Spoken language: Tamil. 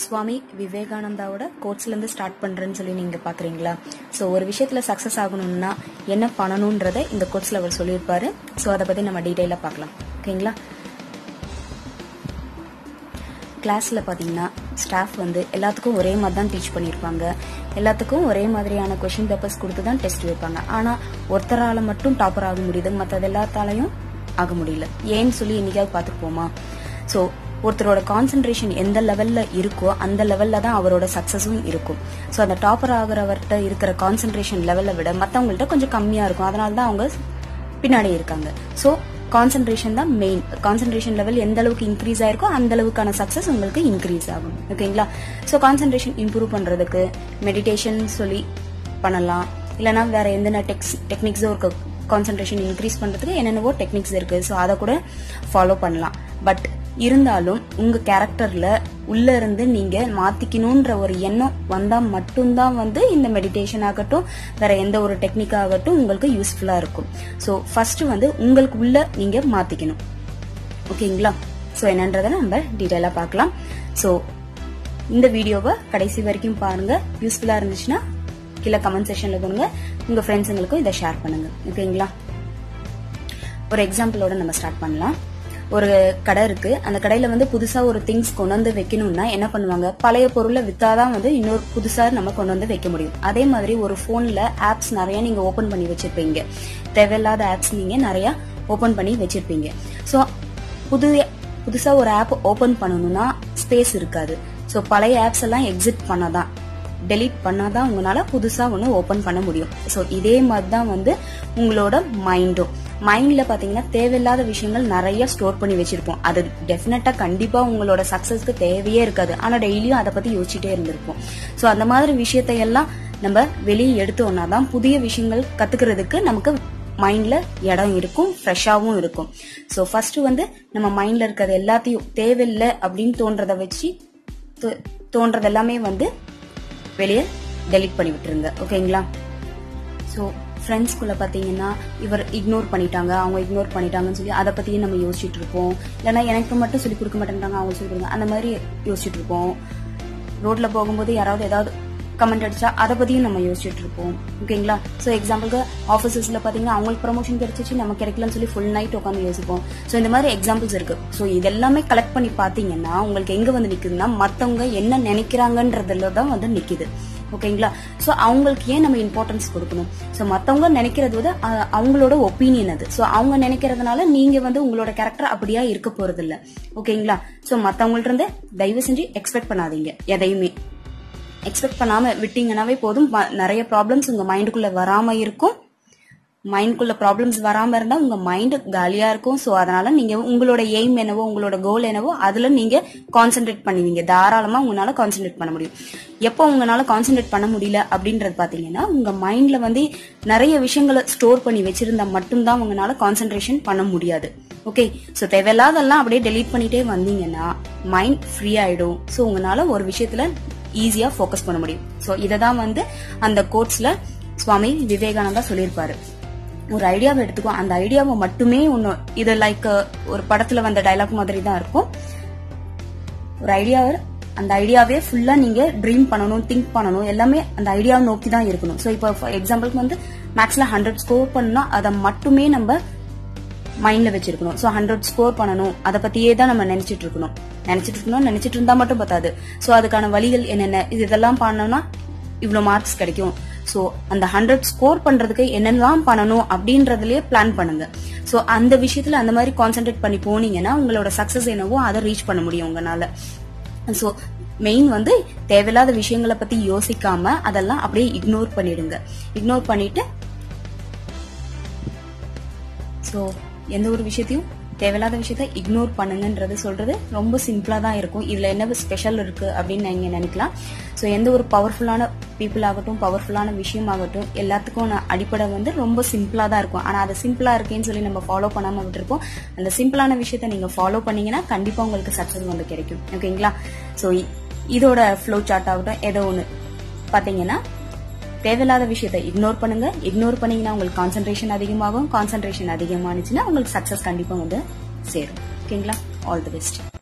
Swami Vivekanandaவோட கோட்ஸ்ல இருந்து ஸ்டார்ட் பண்றேன்னு சொல்லி நீங்க பாக்குறீங்களா? சோ ஒரு விஷயத்துல சக்சஸ் ஆகணும்னா என்ன பண்ணணும்ன்றதை இந்த கோட்ஸ்ல அவர் சொல்லியிருப்பாரு. சோ அதை பத்தி நம்ம டீடைலா பார்க்கலாம். ஓகேங்களா? கிளாஸ்ல பாத்தீங்கன்னா ஸ்டாஃப் வந்து எல்லாத்துக்கும் ஒரே மாதிரி தான் டீச் பண்ணிருப்பாங்க. எல்லாத்துக்கும் ஒரே மாதிரியான கொஸ்டின் பேப்பர்ஸ் கொடுத்து தான் டெஸ்ட் வைப்பாங்க. ஆனா ஒருத்தரால மட்டும் டாப்பர் ஆக முடியுது, மற்றது எல்லாத்தாலையும் ஆக முடியல. ஏன்னு சொல்லி என்னைக்காவது பாத்துப்போமா? சோ ஒருத்தரோட கான்சென்ட்ரேஷன் எந்த லெவல்ல இருக்கோ அந்த லெவல்ல தான் அவரோட சக்சஸும் இருக்கும். சோ அந்த டாப்பர் ஆகிறவர்கிட்ட இருக்கிற கான்சென்ட்ரேஷன் லெவலை விட மத்தவங்கள்ட்ட கொஞ்சம் கம்மியா இருக்கும். அதனாலதான் அவங்க பின்னாடி இருக்காங்க. சோ கான்சென்ட்ரேஷன் தான் மெயின். கான்சென்ட்ரேஷன் லெவல் எந்த அளவுக்கு இன்க்ரீஸ் ஆயிருக்கோ அந்த அளவுக்கான சக்சஸ் உங்களுக்கு இன்க்ரீஸ் ஆகும். ஓகேங்களா? சோ கான்சென்ட்ரேஷன் இம்ப்ரூவ் பண்றதுக்கு மெடிடேஷன் சொல்லி பண்ணலாம். இல்லைன்னா வேற எந்த டெக்னிக்ஸோ இருக்கு. கான்சென்ட்ரேஷன் இன்க்ரீஸ் பண்றதுக்கு என்னென்னவோ டெக்னிக்ஸ் இருக்கு. சோ அதை கூட ஃபாலோ பண்ணலாம். பட் இருந்தாலும் உங்க கேரக்டர்ல உள்ள இருந்து நீங்க மாத்திக்கணும்ன்ற ஒரு எண்ணம் வந்தா மட்டும்தான் வந்து இந்த மெடிடேஷன் ஆகட்டும் வேற எந்த ஒரு டெக்னிக் ஆகட்டும் உங்களுக்கு யூஸ்ஃபுல்லா இருக்கும். சோ ஃபர்ஸ்ட் வந்து உங்களுக்கு உள்ள நீங்க மாத்திக்கணும். ஓகேங்களா? சோ என்னன்றதை நம்ம டீடைலா பார்க்கலாம். சோ இந்த வீடியோவை கடைசி வரைக்கும் பாருங்க. யூஸ்ஃபுல்லா இருந்துச்சுன்னா கீழே கமெண்ட் செக்ஷன்ல கொடுங்க. உங்க ஃப்ரெண்ட்ஸுங்களுக்கும் இதை ஷேர் பண்ணுங்க. ஓகேங்களா? ஒரு எக்ஸாம்பிளோட நம்ம ஸ்டார்ட் பண்ணலாம். ஒரு கடை இருக்கு. அந்த கடையில வந்து புதுசா ஒரு திங்ஸ் கொண்டு வந்து வைக்கணும்னா என்ன பண்ணுவாங்க? பழைய பொருளை வித்தாதான் வந்து இன்னொரு புதுசா நம்ம கொண்டு வந்து வைக்க முடியும். அதே மாதிரி ஒரு போன்ல ஆப்ஸ் நிறைய நீங்க ஓபன் பண்ணி வச்சிருப்பீங்க. தேவையில்லாத ஆப்ஸ் நீங்க நிறைய ஓபன் பண்ணி வச்சிருப்பீங்க. சோ புதுசா ஒரு ஆப் ஓபன் பண்ணணும்னா ஸ்பேஸ் இருக்காது. சோ பழைய ஆப்ஸ் எல்லாம் எக்ஸிட் பண்ணாதான் டெலீட் பண்ணாதான் உங்களால புதுசா ஒண்ணு ஓபன் பண்ண முடியும். சோ இதே மாதிரிதான் வந்து உங்களோட மைண்ட்ல பாத்தீங்கன்னா தேவையில்லாத விஷயங்கள் நிறைய ஸ்டோர் பண்ணி வச்சிருப்போம். அது டெஃபினட்டா கண்டிப்பா உங்களோட சக்சஸ்க்கு தேவையே இருக்காது. ஆனா டெய்லியும் அதை பத்தி யோசிச்சுட்டே இருந்திருப்போம். சோ அந்த மாதிரி விஷயத்தையெல்லாம் நம்ம வெளியே எடுத்தோம்னா தான் புதிய விஷயங்கள் கத்துக்கிறதுக்கு நமக்கு மைண்ட்ல இடம் இருக்கும், ஃப்ரெஷ்ஷாவும் இருக்கும். சோ ஃபர்ஸ்ட் வந்து நம்ம மைண்ட்ல இருக்கிறது எல்லாத்தையும் தேவையில்லை அப்படின்னு தோன்றது எல்லாமே வந்து வெளியே டெலீட் பண்ணி விட்டுருங்க. ஓகேங்களா? சோ ஃப்ரெண்ட்ஸ்குள்ள பாத்தீங்கன்னா இவர் இக்னோர் பண்ணிட்டாங்க, அவங்க இக்னோர் பண்ணிட்டாங்கன்னு சொல்லி அதை பத்தியே நம்ம யோசிச்சுட்டு இருப்போம். இல்லைன்னா எனக்கு மட்டும் சொல்லி கொடுக்க மாட்டேன்றாங்க, அவங்க சொல்லி கொடுங்க, அந்த மாதிரி யோசிச்சுட்டு இருப்போம். ரோட்ல போகும்போது யாராவது ஏதாவது கமெண்ட் அடிச்சா அதை பத்தியும் நம்ம யோசிச்சுட்டு இருப்போம். ஓகேங்களா? சோ எக்ஸாம்பிளுக்கு ஆபீசஸ்ல பாத்தீங்கன்னா அவங்களுக்கு ப்ரமோஷன் கிடைச்சிச்சு, நம்ம கிடைக்கலன்னு சொல்லி ஃபுல் நைட் உட்காந்து யோசிப்போம். சோ இந்த மாதிரி எக்ஸாம்பிள்ஸ் இருக்கு. சோ இதெல்லாமே கலெக்ட் பண்ணி பாத்தீங்கன்னா உங்களுக்கு எங்க வந்து நிக்குதுன்னா மத்தவங்க என்ன நினைக்கிறாங்கன்றதுல தான் வந்து நிக்குது. ஓகேங்களா? சோ அவங்களுக்கு ஏன் நம்ம இம்பார்ட்டன்ஸ் கொடுக்கணும்? சோ மத்தவங்க நினைக்கிறது வந்து அவங்களோட ஒப்பீனியன் அது. சோ அவங்க நினைக்கிறதுனால நீங்க வந்து உங்களோட கேரக்டர் அப்படியா இருக்க போறது இல்ல. ஓகேங்களா? சோ மத்தவங்கள்ட்ட இருந்து தயவு செஞ்சு எக்ஸ்பெக்ட் பண்ணாதீங்க. எதையுமே எக்ஸ்பெக்ட் பண்ணாம விட்டீங்கன்னாவே போதும். நிறைய ப்ராப்ளம்ஸ் உங்க மைண்டுக்குள்ள வராம இருக்கும். மைண்ட்குள்ள ப்ராப்ளம்ஸ் வராம இருந்தா உங்க மைண்ட் காலியா இருக்கும். சோ அதனால நீங்க உங்களோட எய்ம் என்னவோ உங்களோட கோல் என்னவோ அதுல நீங்க கான்சென்ட்ரேட் பண்ணுவீங்க. தாராளமா உங்களால கான்சென்ட்ரேட் பண்ண முடியும். எப்போ உங்களால கான்சென்ட்ரேட் பண்ண முடியல அப்படின்றது பாத்தீங்கன்னா உங்க மைண்ட்ல வந்து நிறைய விஷயங்களை ஸ்டோர் பண்ணி வச்சிருந்தா மட்டும்தான் உங்களால கான்சென்ட்ரேஷன் பண்ண முடியாது. ஓகே? சோ தேவையில்லாதெல்லாம் அப்படியே டெலீட் பண்ணிட்டே வந்தீங்கன்னா மைண்ட் ஃப்ரீ ஆயிடும். சோ உங்களால ஒரு விஷயத்துல ஈஸியா போக்கஸ் பண்ண முடியும். சோ இததான் வந்து அந்த கோட்ஸ்ல சுவாமி விவேகானந்தா சொல்லியிருப்பாரு. ஒரு ஐடியாவை எடுத்துக்கோ, அந்த ஐடியாவை மட்டுமே ஒண்ணு இது லைக் ஒரு படத்துல வந்த டைலாக் மாதிரி தான் இருக்கும். ஒரு அந்த ஐடியாவே ஃபுல்லா நீங்க ட்ரீம் பண்ணணும், திங்க் பண்ணணும், எல்லாமே அந்த ஐடியாவை நோக்கி தான் இருக்கணும். சோ இப்போ எக்ஸாம்பிளுக்கு வந்து மேக்ஸ்ல 100 ஸ்கோர் பண்ணா அதை மட்டுமே நம்ம மைண்ட்ல வச்சிருக்கணும். சோ 100 ஸ்கோர் பண்ணணும், அதை பத்தியே தான் நம்ம நினைச்சிட்டு இருந்தா மட்டும் பத்தாது. சோ அதுக்கான வழிகள் என்னென்ன, இதெல்லாம் பண்ணோம்னா இவ்வளவு மார்க்ஸ் கிடைக்கும். சோ அந்த 100 ஸ்கோர் பண்றதுக்கு என்னெல்லாம் பண்ணணும் அப்படின்றதுலயே பிளான் பண்ணுங்க. சோ அந்த விஷயத்துல அந்த மாதிரி கான்சென்ட்ரேட் பண்ணி போனீங்கன்னா உங்களோட சக்சஸ் என்னவோ அதை ரீச் பண்ண முடியும் உங்களால. சோ மெயின் வந்து தேவையில்லாத விஷயங்களை பத்தி யோசிக்காம அதெல்லாம் அப்படியே இக்னோர் பண்ணிடுங்க. இக்னோர் பண்ணிட்டு சோ எந்த ஒரு விஷயத்தையும் தேவையில்லாத விஷயத்த இக்னோர் பண்ணுங்கன்றது சொல்றது ரொம்ப சிம்பிளா தான் இருக்கும். இதுல என்ன ஸ்பெஷல் இருக்கு அப்படின்னு நீங்க நினைக்கலாம். சோ எந்த ஒரு பவர்ஃபுல்லான பீப்புள் ஆகட்டும், பவர்ஃபுல்லான விஷயம் ஆகட்டும், எல்லாத்துக்கும் அடிப்படை வந்து ரொம்ப சிம்பிளா தான் இருக்கும். ஆனா அது சிம்பிளா இருக்கேன்னு சொல்லி நம்ம ஃபாலோ பண்ணாம விட்டுருப்போம். அந்த சிம்பிளான விஷயத்த நீங்க ஃபாலோ பண்ணீங்கன்னா கண்டிப்பா உங்களுக்கு சக்சஸ் வந்து கிடைக்கும். ஓகேங்களா? சோ இதோட ஃப்ளோ சார்ட் ஆகட்டும் ஏதோ ஒண்ணு பாத்தீங்கன்னா தேவையில்லாத விஷயத்தை இக்னோர் பண்ணுங்க. இக்னோர் பண்ணீங்கன்னா உங்களுக்கு கான்சென்ட்ரேஷன் அதிகமாகும். கான்சென்ட்ரேஷன் அதிகமானுச்சுன்னா உங்களுக்கு சக்சஸ் கண்டிப்பா வந்து சேரும். ஓகேங்களா? All the best.